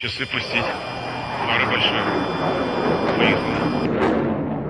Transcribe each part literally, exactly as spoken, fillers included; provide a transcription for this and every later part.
Часы пустить. Море большое. Поехали.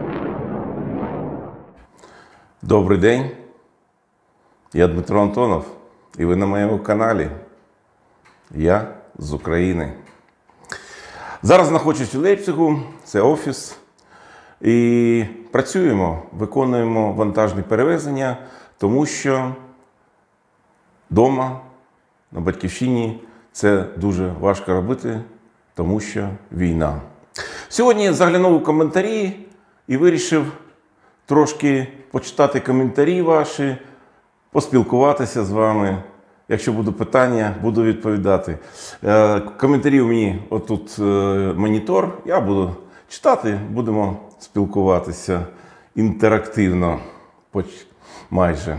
Добрий день, я Дмитро Антонов, і ви на моєму каналі. Я з України. Зараз знаходжусь у Лейпцигу, це офіс. І працюємо, виконуємо вантажні перевезення, тому що вдома, на батьківщині, це дуже важко робити, тому що війна. Сьогодні я заглянув у коментарі і вирішив трошки почитати коментарі ваші, поспілкуватися з вами. Якщо будуть питання, буду відповідати. Коментарі у мені отут монітор, я буду читати, будемо спілкуватися інтерактивно, майже.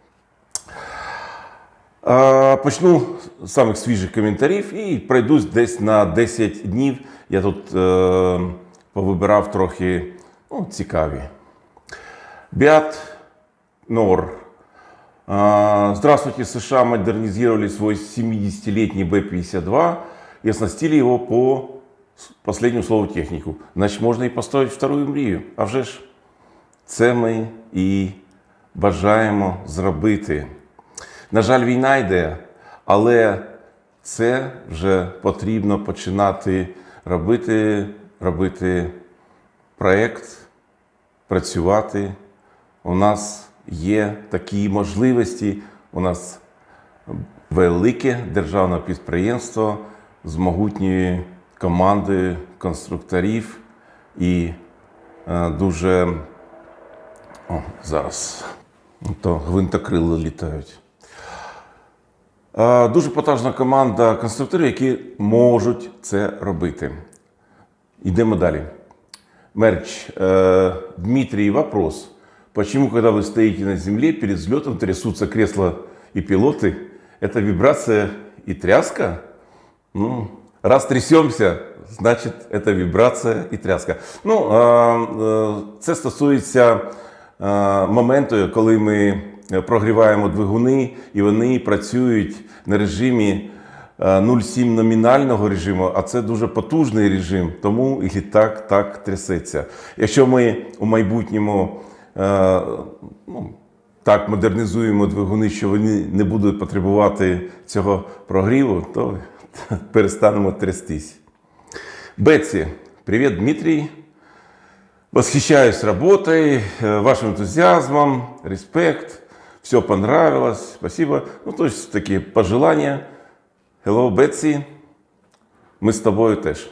Почну з самих свіжих коментарів і пройдусь десь на десять днів. Я тут е, повибирав трохи ну, цікаві. Бят Нор. Здравствуйте, США модернизировали свой семидесятилетний Б пятьдесят два и оснастили его по последнему слову технику. Значит, можно и построить вторую мрію. А вже ж, це ми і бажаємо зробити. На жаль, війна йде, але це вже потрібно починати робити, робити проєкт, працювати. У нас є такі можливості, у нас велике державне підприємство з могутньою командою конструкторів і е, дуже, о, зараз, то гвинтокрили літають. Е, дуже потужна команда конструкторів, які можуть це робити. Йдемо далі. Мерч. Э, Дмитрий, вопрос. Почему, когда вы стоите на земле, перед взлетом трясутся кресла и пилоты? Это вибрация и тряска? Ну, раз трясемся, значит, это вибрация і тряска. Ну, э, це стосується э, моменту, коли ми прогріваємо двигуни, і вони працюють на режимі нуль сім номінального режиму, а це дуже потужний режим, тому і літак так трясеться. Якщо ми у майбутньому е, ну, так модернізуємо двигуни, що вони не будуть потребувати цього прогріву, то перестанемо трястись. Бетси. Привет, Дмитрий. Восхищаюсь работой, вашим энтузиазмом, респект. Все понравилось, спасибо. Ну, то есть такие пожелания. Hello, Бетсі. Ми з тобою теж.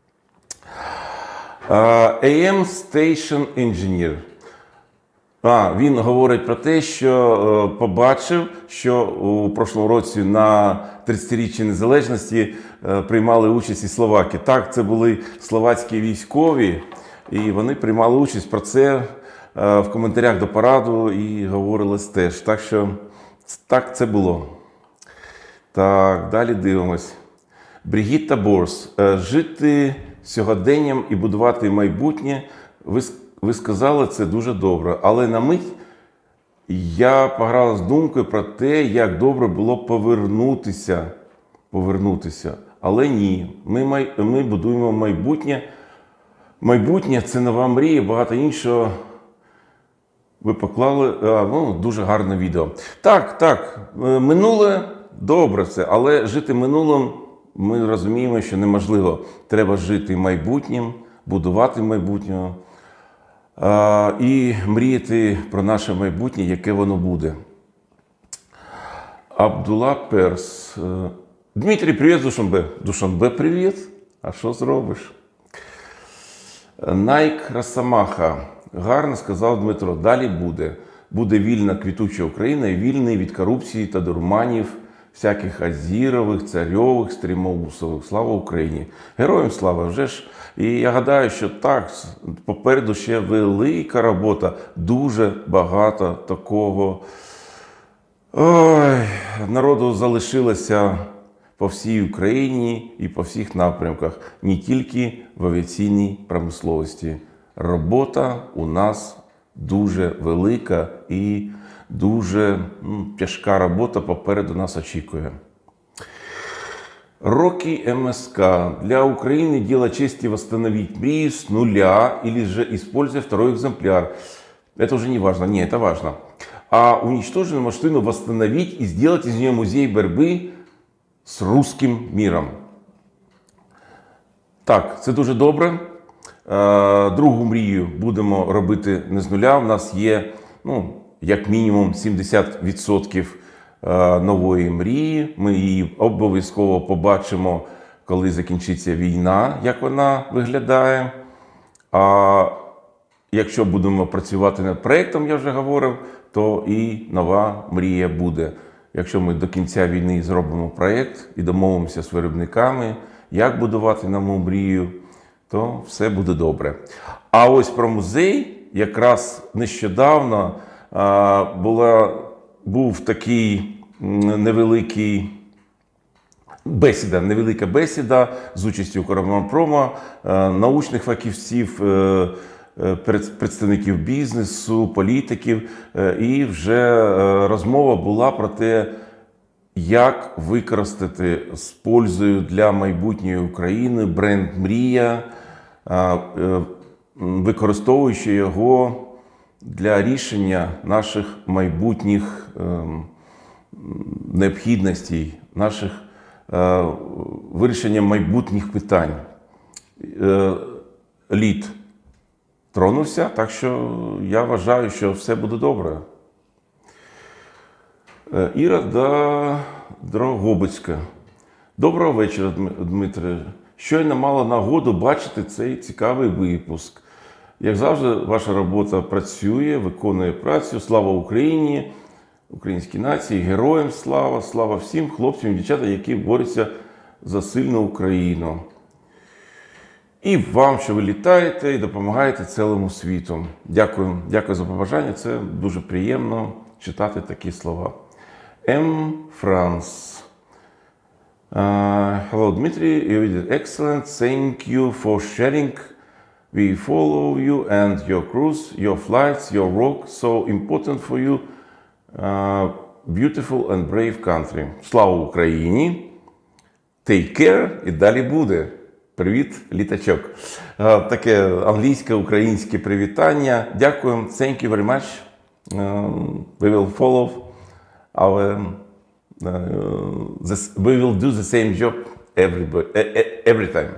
Uh, ей ем Station Engineer. А, він говорить про те, що uh, побачив, що у прошлому році на тридцятиріччі незалежності uh, приймали участь і словаки. Так, це були словацькі військові, і вони приймали участь про це uh, в коментарях до параду і говорилось теж. Так що, так це було. Так, далі дивимось. Бригітта Борс. Жити сьогоденням і будувати майбутнє, ви, ви сказали, це дуже добре. Але на мить я пограв з думкою про те, як добре було повернутися. Повернутися. Але ні, ми, май, ми будуємо майбутнє. Майбутнє – це нова мрія, багато іншого. Ви поклали, а, ну, дуже гарне відео. Так, так, минуле. Добре все, але жити минулим ми розуміємо, що неможливо. Треба жити майбутнім, будувати майбутнє а, і мріяти про наше майбутнє, яке воно буде. Абдулла Перс. Дмитрій, привіт, Душанбе. Душанбе, привіт. А що зробиш? Найк Росомаха. Гарно сказав Дмитро. Далі буде. Буде вільна квітуча Україна і вільний від корупції та дурманів всяких Азірових, Царьових, Стрімоусових. Слава Україні! Героям слава! Вже ж. І я гадаю, що так, попереду ще велика робота. Дуже багато такого ой, народу залишилося по всій Україні і по всіх напрямках. Не тільки в авіаційній промисловості. Робота у нас дуже велика і дуже ну, тяжка робота попереду нас очікує. Роки МСК. Для Украины дело чести восстановить мрию с нуля или же используя второй экземпляр. Это уже не важно. Не, это важно. А уничтоженную машину восстановить и сделать из нее музей борьбы з русским міром. Так, це дуже добре. Другу мрію будемо робити не з нуля. У нас є, ну, як мінімум сімдесят відсотків нової мрії. Ми її обов'язково побачимо, коли закінчиться війна, як вона виглядає. А якщо будемо працювати над проєктом, я вже говорив, то і нова мрія буде. Якщо ми до кінця війни зробимо проєкт і домовимося з виробниками, як будувати нову мрію, то все буде добре. А ось про музей якраз нещодавно а, була, був такий невеликий бесіда, невелика бесіда з участю Укроборонпрома, научних фахівців, представників бізнесу, політиків. І вже розмова була про те, як використати з пользою для майбутньої України бренд «Мрія», використовуючи його для рішення наших майбутніх необхідностей, наших вирішення майбутніх питань. Лід тронувся, так що я вважаю, що все буде добре. Іра да Дрогобицька. Доброго вечора, Дмитре. Щойно мала нагоду бачити цей цікавий випуск. Як завжди, ваша робота працює, виконує працю. Слава Україні, українській нації, героям слава, слава всім хлопцям і дівчатам, які борються за сильну Україну. І вам, що ви літаєте і допомагаєте цілому світу. Дякую, дякую за побажання, це дуже приємно читати такі слова. М. Франс. Uh, hello, Dmitry. You did excellent. Thank you for sharing. We follow you and your cruise, your flights, your work. So important for you. Uh, beautiful and brave country. Слава Україні. Take care і далі буде. Привіт, літачок. Uh, таке англійське-українське привітання. Дякую. Thank you very much. Uh, we will follow our Uh, this, we will do the same job every, every time.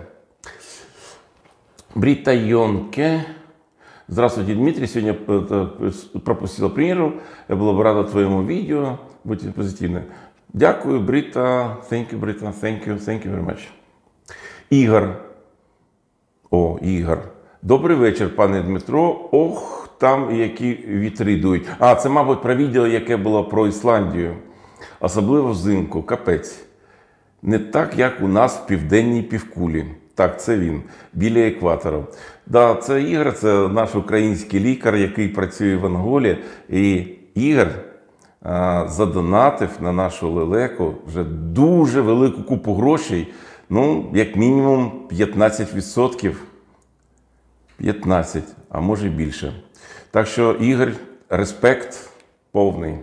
Брита Йонке. Здравствуйте, Дмитрий. Сегодня пропустила премьеру. Я была бы рада твоему видео. Будьте позитивны. Дякую, Брита. Thank you, Брита. Thank you. Thank you very much. Ігор. О, Ігор. Добрий вечір, пане Дмитро. Ох, там які вітри йдуть. А, це, мабуть, про відео, яке було про Ісландію. Особливо взимку, капець. Не так, як у нас в південній півкулі. Так, це він, біля екватора. Да, це Ігор, це наш український лікар, який працює в Анголі. І Ігор а, задонатив на нашу лелеку вже дуже велику купу грошей. Ну, як мінімум п'ятнадцять відсотків. п'ятнадцять, а може більше. Так що, Ігор, респект повний.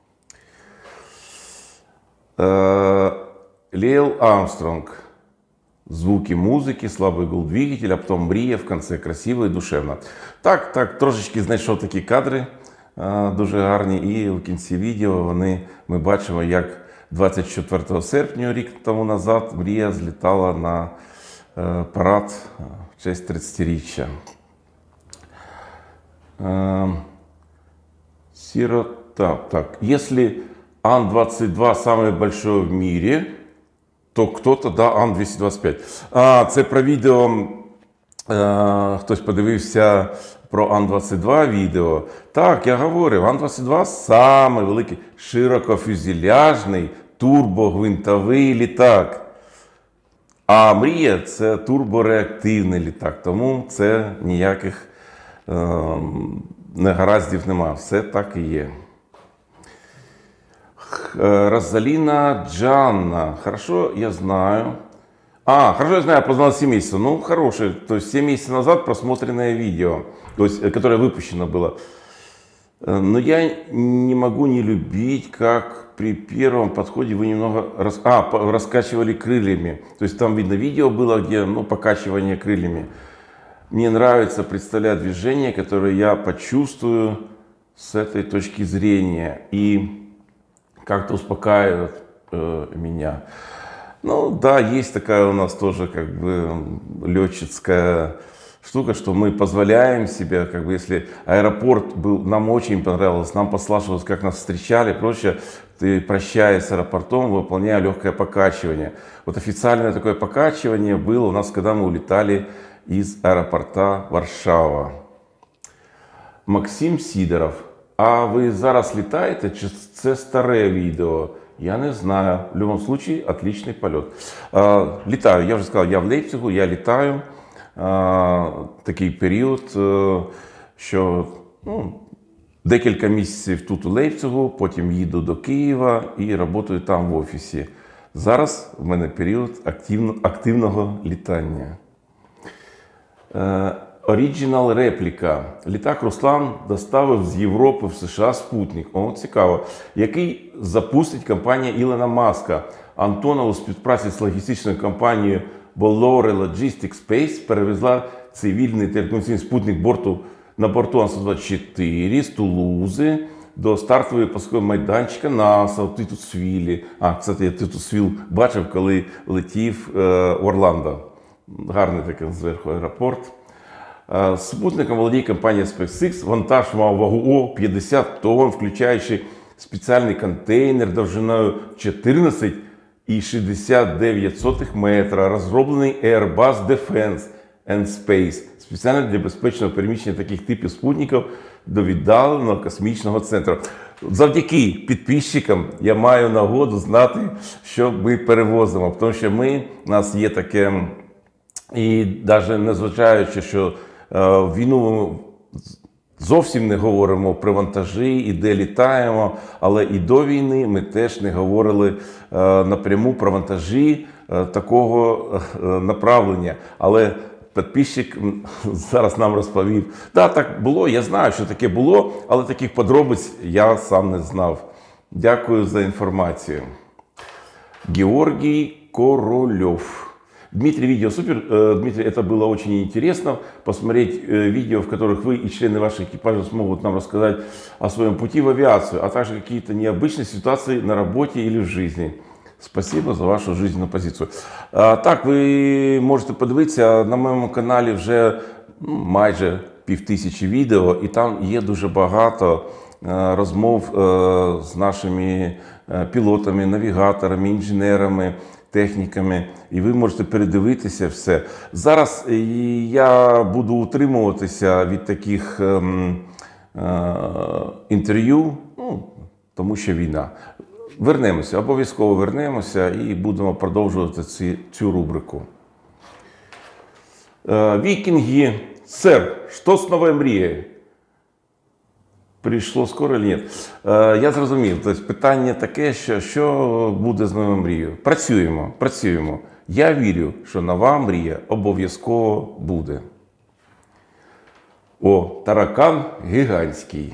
Лейл Армстронг. Звуки музики, слабый гул двигателя, а потом мрія в конце, красиво і душевно. Так, так, трошечки знайшов такі кадри, дуже гарні, і в кінці відео вони, ми бачимо, як двадцять четвертого серпня, рік тому назад, мрія злітала на парад в честь тридцятиріччя. Сирота. Так, если Ан двадцать два самый большой в мире, то кто-то, да, Ан двісті двадцять п'ять. А, це про відео, е, хтось подивився про Ан двадцять два відео. Так, я говорив, Ан двадцять два самий великий широкофюзеляжний турбогвинтовий літак. А мрія – це турбореактивний літак, тому це ніяких е, негараздів нема. Все так і є. Розалина Джанна. Хорошо, я знаю. А, хорошо, я знаю, познал семь месяцев. Ну, хорошее. То есть семь месяцев назад просмотренное видео, то есть, которое выпущено было. Но я не могу не любить, как при первом подходе вы немного рас... а, по- раскачивали крыльями. То есть там видно видео было, где ну, покачивание крыльями. Мне нравится представлять движение, которое я почувствую с этой точки зрения. И как-то успокаивает э, меня. Ну да, есть такая у нас тоже как бы летчицкая штука, что мы позволяем себе, как бы если аэропорт был, нам очень понравилось, нам послушалось, как нас встречали, прочее, ты прощаясь с аэропортом, выполняя легкое покачивание. Вот официальное такое покачивание было у нас, когда мы улетали из аэропорта Варшава. Максим Сидоров. А ви зараз літаєте, чи це старе відео? Я не знаю. В будь-якому випадку, отличний польот. А, літаю, я вже сказав, я в Лейпцигу, я літаю. А, такий період, що ну, декілька місяців тут у Лейпцигу, потім їду до Києва і працюю там в офісі. Зараз в мене період активно, активного літання. Оригінал репліка. Літак Руслан доставив з Європи в США спутник. О, цікаво. Який запустить компанія Ілона Маска. Антонов у співпраці з логістичною компанією Bolloré Logistics Space перевезла цивільний телекомунікаційний спутник борту, на борту Ан сто двадцять чотири з Тулузи до стартової пускового майданчика НАСА у Титусвілі. А, кстати, я Титусвіл бачив, коли летів е, Орландо. Гарний такий зверху аеропорт. Спутником володіє компанія SpaceX. Вантаж мав вагу о п'ятдесят тонн, включаючи спеціальний контейнер довжиною чотирнадцять і шістдесят дев'ять сотих метра, розроблений Airbus Defence and Space, спеціально для безпечного переміщення таких типів спутників до віддаленого космічного центру. Завдяки підписчикам я маю нагоду знати, що ми перевозимо, тому що ми, у нас є таке, і навіть незважаючи, що в війну зовсім не говоримо про вантажі і де літаємо, але і до війни ми теж не говорили напряму про вантажі такого направлення. Але підписчик зараз нам розповів. Так, так було, я знаю, що таке було, але таких подробиць я сам не знав. Дякую за інформацію. Георгій Корольов. Дмитрий, видео супер. Дмитрий, это было очень интересно. Посмотреть видео, в которых вы и члены вашего экипажа смогут нам рассказать о своем пути в авиацию, а также какие-то необычные ситуации на работе или в жизни. Спасибо за вашу жизненную позицию. Так, ви можете подивитися, на моєму каналі вже ну, майже півтисячі відео, і там є дуже багато розмов з нашими пілотами, навігаторами, інженерами, техніками, і ви можете передивитися все. Зараз я буду утримуватися від таких ем, е, інтерв'ю, ну, тому що війна. Вернемося, обов'язково вернемося і будемо продовжувати ці, цю рубрику. Е, Вікінги. Сер, що з новою мрією? Прийшло скоро чи ні? Е, я зрозумів. Тобто питання таке, що, що буде з новою мрією? Працюємо, працюємо. Я вірю, що нова мрія обов'язково буде. О, таракан гигантский.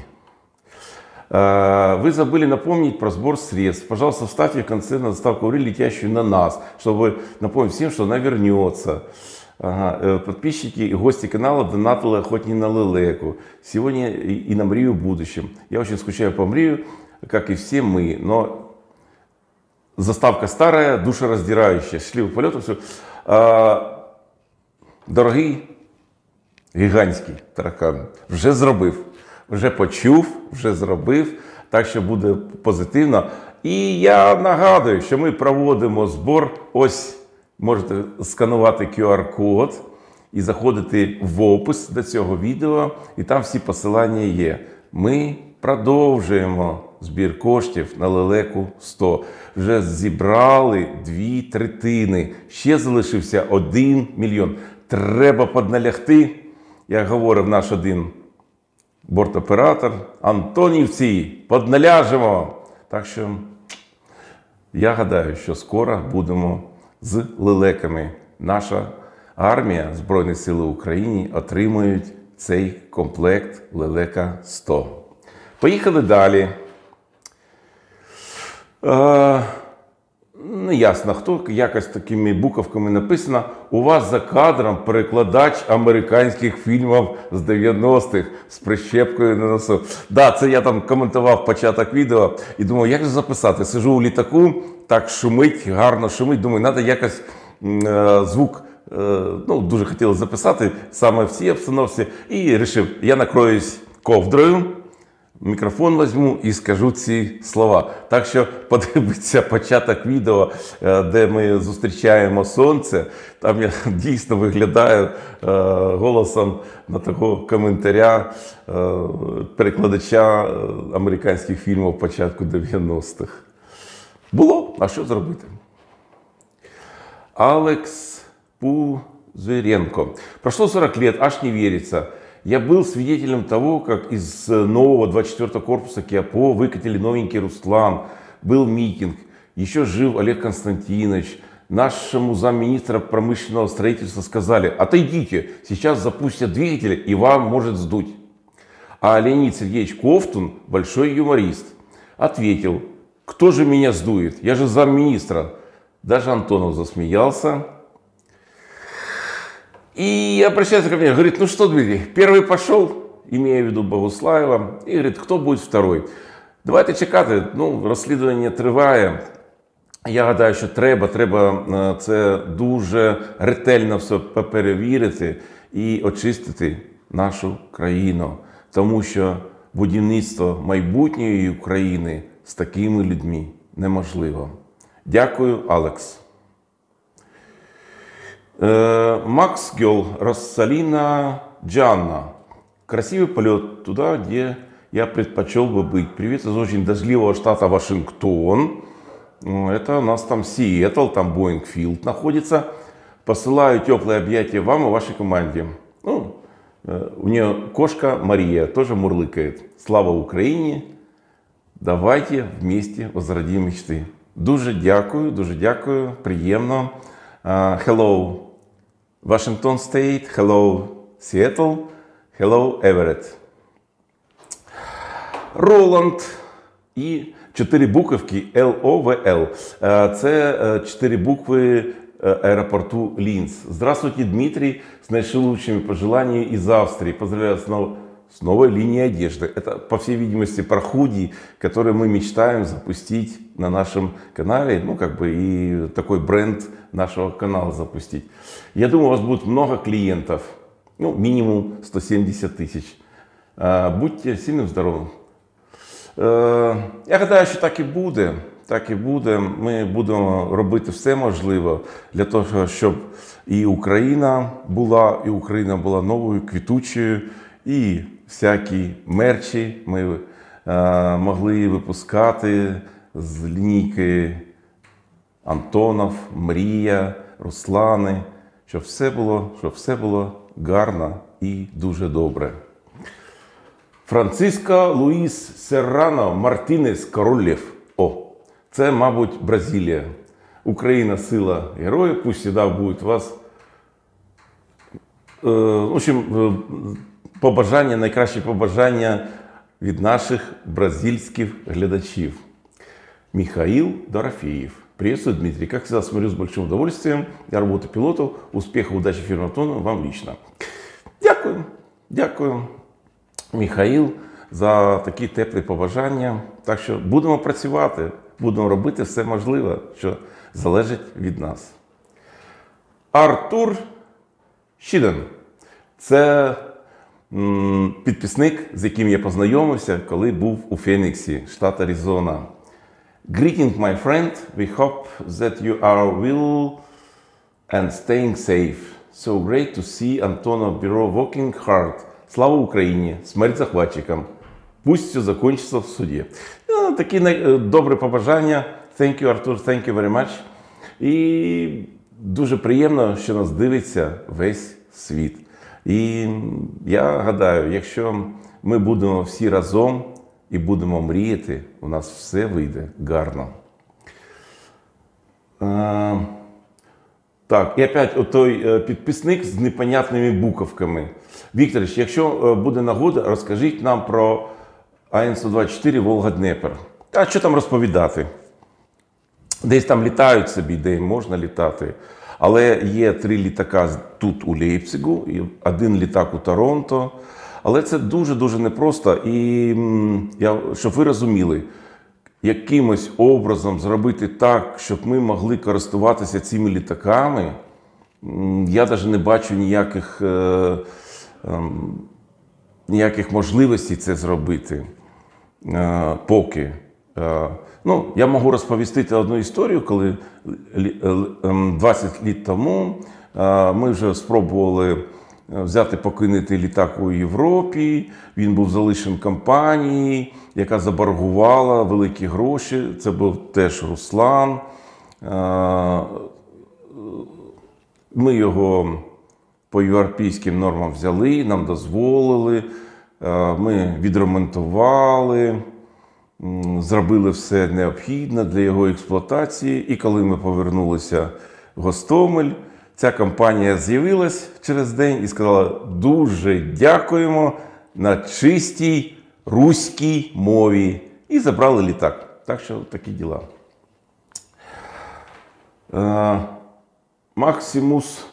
Вы забыли напомнить про сбор средств. Пожалуйста, вставьте в конце на доставку Уры, летящую на нас, чтобы напомнить всем, что она вернется. Ага. Подписчики и гости канала донатили охотнее на лелеку. Сегодня и на мрию в будущем. Я очень скучаю по мрию, как и все мы. Но заставка старая, душераздирающая. Счастливых полетов. Все. А, дорогий гігантський таракан, вже зробив. Вже почув, вже зробив, так що буде позитивно. І я нагадую, що ми проводимо збор. Ось можете сканувати ку ар код і заходити в опис до цього відео, і там всі посилання є. Ми продовжуємо збір коштів на лелеку сто. Вже зібрали дві третини. Ще залишився один мільйон. Треба подналягти, як говорив наш один бортоператор, Антонівці, подналяжемо. Так що я гадаю, що скоро будемо з лелеками. Наша армія Збройних сил України отримують цей комплект лелека сто. Поїхали далі. Е, не ясно, хто, якось такими буковками написано. У вас за кадром перекладач американських фільмів з дев'яностих з прищепкою на носу. Да, це я там коментував початок відео і думав, як же записати. Сижу у літаку, так шумить, гарно шумить. Думаю, треба якось е, звук, е, ну, дуже хотілося записати саме в цій обстановці. І вирішив, я накроюсь ковдрою, мікрофон візьму і скажу ці слова. Так що подивіться початок відео, де ми зустрічаємо сонце. Там я дійсно виглядаю голосом на такого коментаря перекладача американських фільмів початку дев'яностих. Було, а що зробити? Алекс Пузыренко. Прошло сорок лет, аж не верится. Я был свидетелем того, как из нового двадцать четвёртого корпуса КиАПО выкатили новенький Руслан. Был митинг. Еще жив Олег Константинович. Нашему замминистра промышленного строительства сказали: отойдите, сейчас запустят двигатели и вам может сдуть. А Леонид Сергеевич Ковтун, большой юморист, ответил: кто же меня сдует? Я же замминистра. Даже Антонов засмеялся. И обращается ко мне, говорит: ну что, Дмитрий, первый пошел, имея в виду Богуслаєва, і говорит, кто будет второй? Давайте чекати, ну, розслідування триває. Я гадаю, що треба, треба це дуже ретельно все перевірити і очистити нашу країну. Тому що будівництво майбутньої України з такими людьми неможливо. Дякую, Алекс. Макс Гёл, Россалина Джанна. Красивый полет туда, где я предпочел бы быть. Привет из очень дождливого штата Вашингтон. Это у нас там Сиэтл, там Боингфилд находится. Посылаю теплые объятия вам и вашей команде. Ну, у нее кошка Мария тоже мурлыкает. Слава Украине! Давайте вместе возродим мечты. Дуже дякую, дуже дякую, приємно. Uh, hello, Washington State, hello, Seattle, hello, Everett. Роланд і чотири буковки Л О В Л. Це чотири букви аэропорту Линц. Здравствуйте, Дмитрий, с наилучшими пожеланиями из Австрии. Поздравляю с, нов... с новой линией одежды. Это, по всей видимости, про худи, которые мы мечтаем запустить на нашем канале. Ну, как бы и такой бренд нашего канала запустить. Я думаю, у вас будет много клиентов. Ну, минимум сто семьдесят тысяч. Будьте сильним, здоровим. Я гадаю, що так і буде. Так і буде. Ми будемо робити все можливе для того, щоб і Україна була, і Україна була новою, квітучою, і всякі мерчі ми е, могли випускати з лінійки Антонов, Мрія, Руслани, щоб все було, щоб все було гарно і дуже добре. Франциско Луїс Серрано Мартінес Королєв. О, це, мабуть, Бразилія. Україна – сила героїв. Пусть всегда буде у вас. Е, в общем, побажання, найкращі побажання від наших бразильських глядачів. Михаил Дорофеев. Приветствую, Дмитрий. Как всегда, смотрю с большим удовольствием. Я работаю пилотом. Успехов, удачи фирме Антона вам лично. Дякую. Дякую, Михаил, за такі теплі побажання. Так що будемо працювати, будемо робити все можливе, що залежить від нас. Артур Щіден. Це м, підписник, з яким я познайомився, коли був у Феніксі, штат Аризона. Greeting, my friend. We hope that you are well and staying safe. So great to see Antonov Bureau working hard. Слава Україні! Смерть захватчикам! Пусть все закончится в суді. Ну, такі добрі побажання. Thank you, Артур, thank you very much. І дуже приємно, що нас дивиться весь світ. І я гадаю, якщо ми будемо всі разом і будемо мріяти, у нас все вийде гарно. А, так, і опять отой підписник з непонятними буковками. Вікторович, якщо буде нагода, розкажіть нам про А Н сто двадцять чотири Волга-Дніпр. А що там розповідати? Десь там літають собі, де можна літати. Але є три літака тут у Лейпцигу, і один літак у Торонто. Але це дуже-дуже непросто. І я, щоб ви розуміли, якимось образом зробити так, щоб ми могли користуватися цими літаками, я навіть не бачу ніяких, е, е, ніяких можливостей це зробити е, поки. Е, ну, я можу розповісти одну історію, коли двадцять літ тому е, ми вже спробували взяти покинути літак у Європі. Він був залишений компанією, яка заборгувала великі гроші. Це був теж Руслан. Ми його по європейським нормам взяли, нам дозволили. Ми відремонтували, зробили все необхідне для його експлуатації. І коли ми повернулися в Гостомель, ця компанія з'явилась через день і сказала: дуже дякуємо на чистій руській мові. І забрали літак. Так що такі діла. Е, Максимус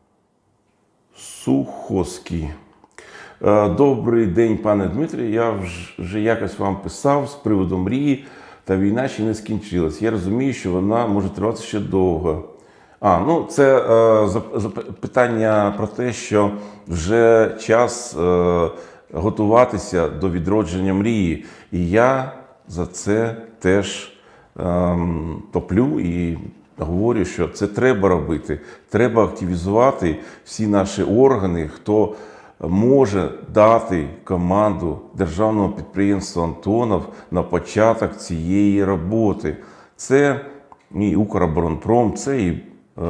Сухоський. Е, добрий день, пане Дмитрий. Я вже якось вам писав з приводу мрії, та війна ще не скінчилась. Я розумію, що вона може тривати ще довго. А, ну це е, питання про те, що вже час е, готуватися до відродження мрії. І я за це теж е, топлю і говорю, що це треба робити. Треба активізувати всі наші органи, хто може дати команду державного підприємства «Антонов» на початок цієї роботи. Це і «Укроборонпром», це і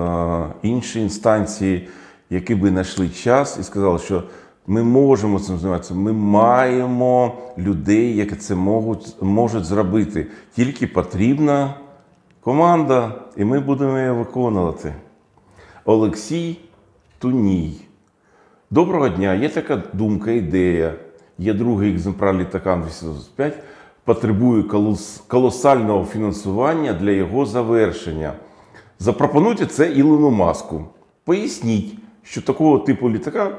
інші інстанції, які би знайшли час і сказали, що ми можемо цим займатися, ми маємо людей, які це можуть, можуть зробити. Тільки потрібна команда, і ми будемо її виконувати. Олексій Туній. Доброго дня. Є така думка, ідея. Є другий екземпляр літака Ан вісімсот п'ять, потребує колос, колосального фінансування для його завершення. Запропонуйте це Ілону Маску. Поясніть, що такого типу літака,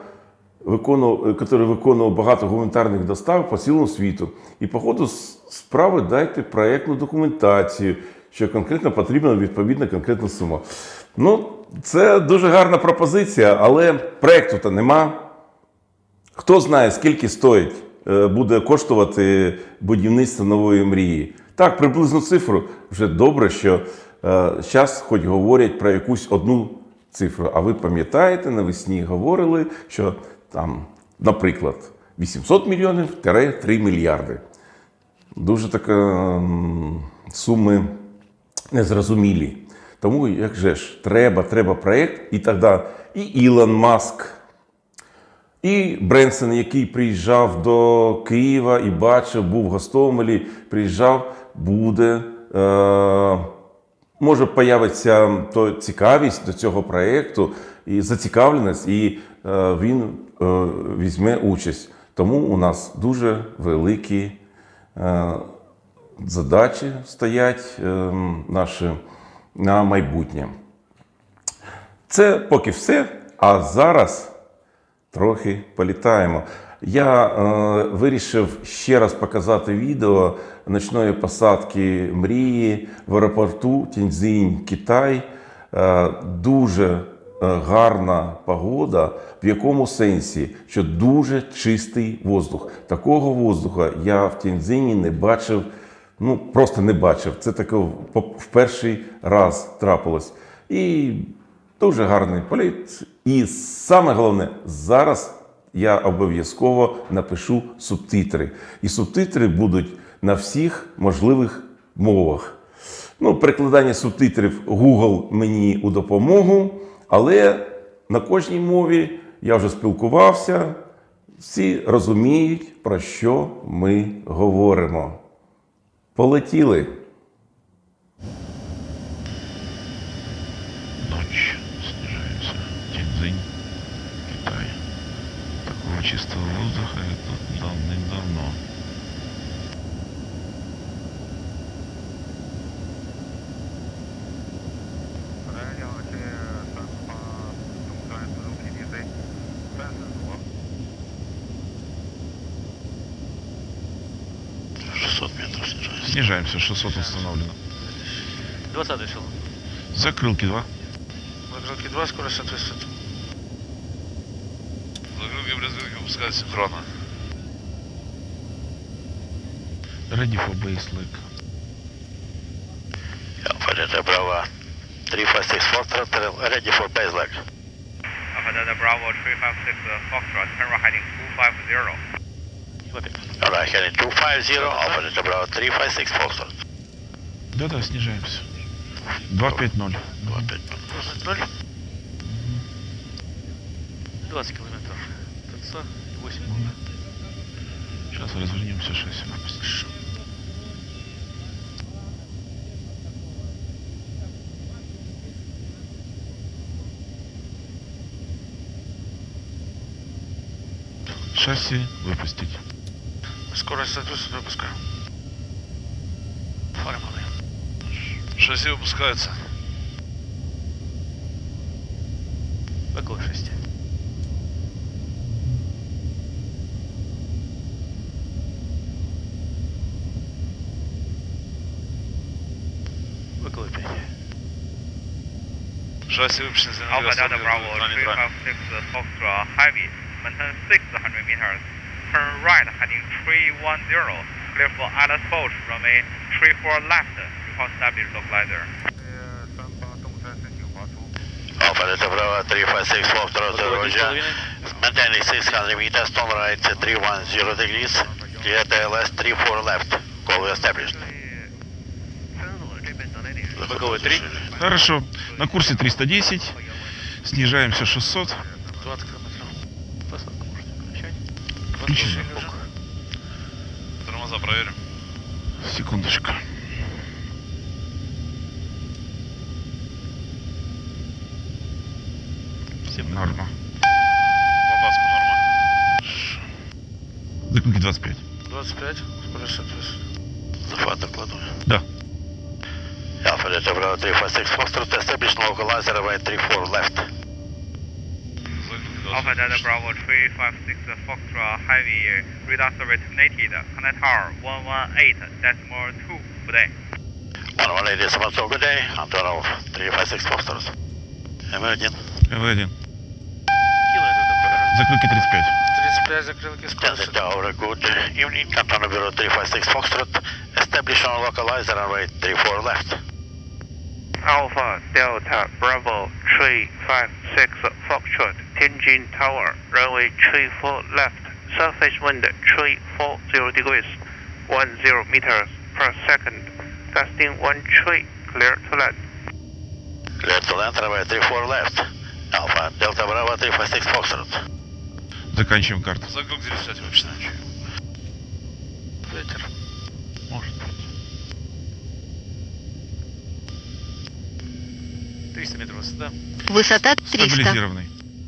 який виконував багато гуманітарних доставок по цілому світу. І по ходу справи дайте проєктну документацію, що конкретно потрібна відповідна конкретна сума. Ну, це дуже гарна пропозиція, але проєкту-то нема. Хто знає, скільки стоїть, буде коштувати будівництво нової мрії. Так, приблизну цифру. Вже добре, що зараз хоч говорять про якусь одну цифру. А ви пам'ятаєте, навесні говорили, що там, наприклад, вісімсот мільйонів – три мільярди. Дуже така суми незрозумілі. Тому, як же ж, треба, треба проєкт, і тоді і Ілон Маск, і Бренсон, який приїжджав до Києва і бачив, був в Гостомелі, приїжджав, буде, е, може появиться то цікавість до цього проєкту, і зацікавленість, і е, він е, візьме участь. Тому у нас дуже великі е, задачі стоять е, наші на майбутнє. Це поки все, а зараз трохи політаємо. Я е, вирішив ще раз показати відео ночної посадки мрії в аеропорту Тяньцзинь, Китай. Е, дуже е, гарна погода. В якому сенсі? Що дуже чистий воздух. Такого воздуха я в Тяньцзині не бачив, ну просто не бачив. Це таке в перший раз трапилось. І дуже гарний політ. І саме головне, зараз я обов'язково напишу субтитри. І субтитри будуть на всіх можливих мовах. Ну, перекладання субтитрів Google мені у допомогу, але на кожній мові я вже спілкувався, всі розуміють, про що ми говоримо. Полетіли! Ночь снижается. Тяньцзинь, Китай. Такого чистого воздуха я тут давным-давно Снижаемся, шестьсот установлено. двадцать решил. Закрылки два. Закрылки два, скорость соответствует. Закрылки в развилке выпускают синхронно. Ready for base leg. Alpha Delta Bravo three five six Foxtrot, ready for base leg. Alpha Delta Bravo three five six Foxtrot, turn right heading two five zero. Alright, heading two five zero, Alpha Delta Bravo three five six Foxtrot. Да-да, снижаемся. два пять ноль. два пять ноль. двадцать километров. ТЦ восемь. Сейчас развернемся, шасси выпустим. Шасси выпустить. Скорость соответствует, выпускаю. Фары малые. Шасси выпускается. БК шесть. БК пять. Шасси выпущено. Alpha Delta Bravo three five six Foxtrot Heavy, maintain six hundred meters. Turn right heading three one zero. Clear for Alice Boat, runway three four left. Report established localizer. Alpha Delta Bravo three five six Foxtrot, Roger. Maintaining six hundred meters, turn right three one zero degrees. Clear T L S three four left. Call established. БК три. Хорошо. На курсе триста десять. Снижаемся шестьсот. двадцать километров. Посадку можете включать. Включено. Тормоза проверим. Секундочку. Всем Норма. Лопаску норма. Закрылки двадцать пять. двадцать пять. Скорость соответствует. Захват докладываю. Да. Alpha Delta Bravo three five six Foxtrot, established localizer, runway three four left. Alpha Delta Bravo three five six Foxtrot Heavy, radar survey terminated. Connect tower one one eight decimal two today. one one eight decimal two, good day. Antonov three five six Foxtrot. эм один. эв один. Километр до Закрылки тридцать пять. тридцать пять, закрылки, скорость. Delta Tower, good evening. Antonov Bureau three five six Foxtrot, established on localizer, runway three four left. Alpha Delta Bravo three five six Foxtrot, Tianjin Tower, runway three four left, surface wind three forty degrees, ten meters per second, gusting one three, clear to land. Clear to land, runway three four left. Alpha Delta Bravo three five six Foxtrot. Заканчиваем карту. Закрылки тридцать пять выпущено. Ветер. Может быть. триста метров высота. Высота триста. Стабилизированный.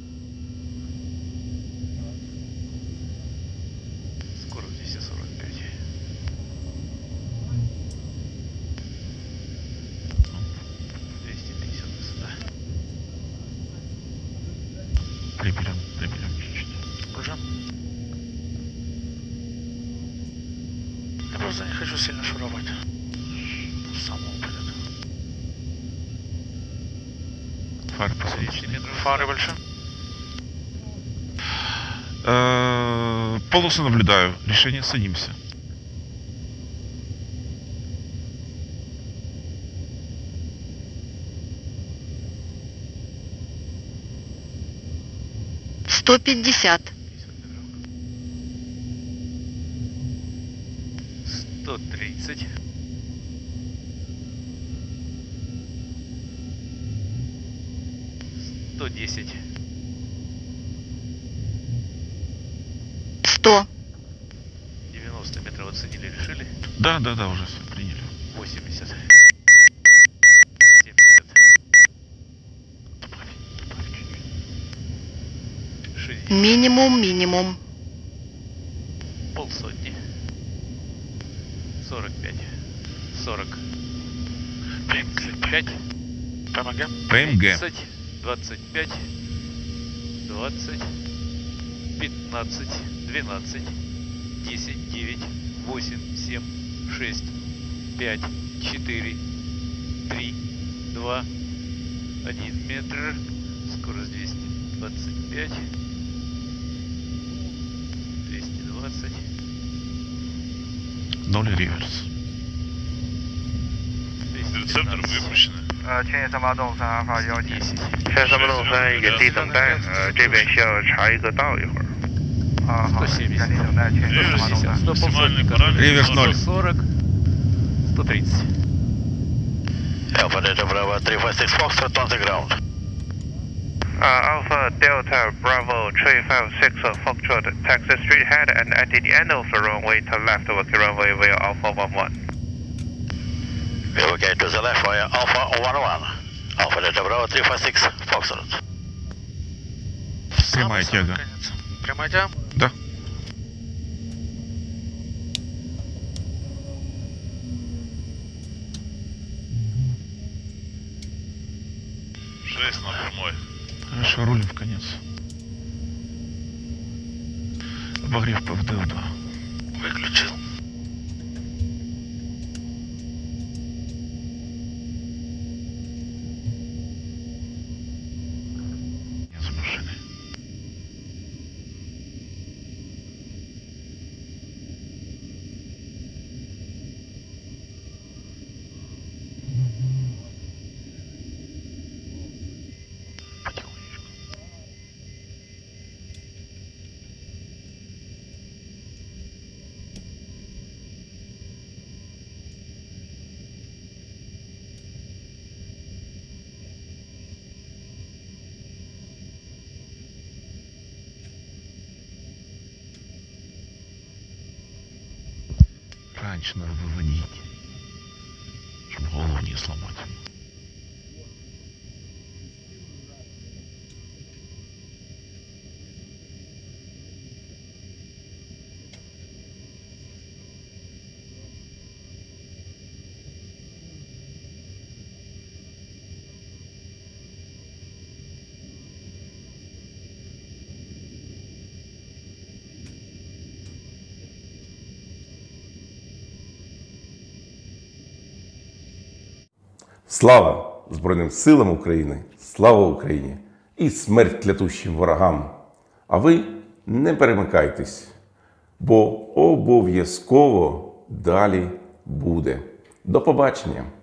Скорость двести сорок пять. двести пятьдесят высота. Приберем, приберем чуть-чуть. Уже. Я просто не хочу сильно шуровать. С самого полета. Фары двести посадочные. метров. Фары большие. Э, Полосы наблюдаю. Решение садимся. Сто пятьдесят. сто тридцать. сто десять. Сто. девяносто метров оценили, решили. Да, да, да, уже все приняли. восемьдесят. семьдесят. шестьдесят. Минимум, минимум. Полсотни. сорок пять. сорок. тридцать пять. ПМГ. ПМГ. тридцать. двадцать пять. двадцать. пятнадцать. двенадцать. десять. девять. восемь. семь. шесть. пять, четыре, три, два, один метр. Скорость двести двадцать пять. двести двадцать. Ноль реверс. Центр выпущены. 呃，千叶三八栋三阿法幺七，千叶三八栋三原地等待，呃，这边需要查一个道一会儿。啊，好，原地等待，千叶三八栋三。 Максимальный параметр. Реверс ноль. сто сорок. сто тридцать. Alpha Delta Bravo three five six Foxtrot on the ground. Uh, Alpha Delta Bravo three five six Foxtrot, taxi straight ahead and at the end of the runway to left with the runway via Alpha one one. We will get to the left via Alpha one one. Alpha Delta Bravo three five six Foxtrot. Прямая тяга. Прямая тяга? Да. шесть на прямой. Хорошо, рулим в конец. Обогрев P V D в два. Выключил. Нет за машиной. Потихонечку. Раньше надо выводить, чтобы голову не сломать. Слава Збройним силам України! Слава Україні! І смерть клятущим ворогам! А ви не перемикайтесь, бо обов'язково далі буде. До побачення!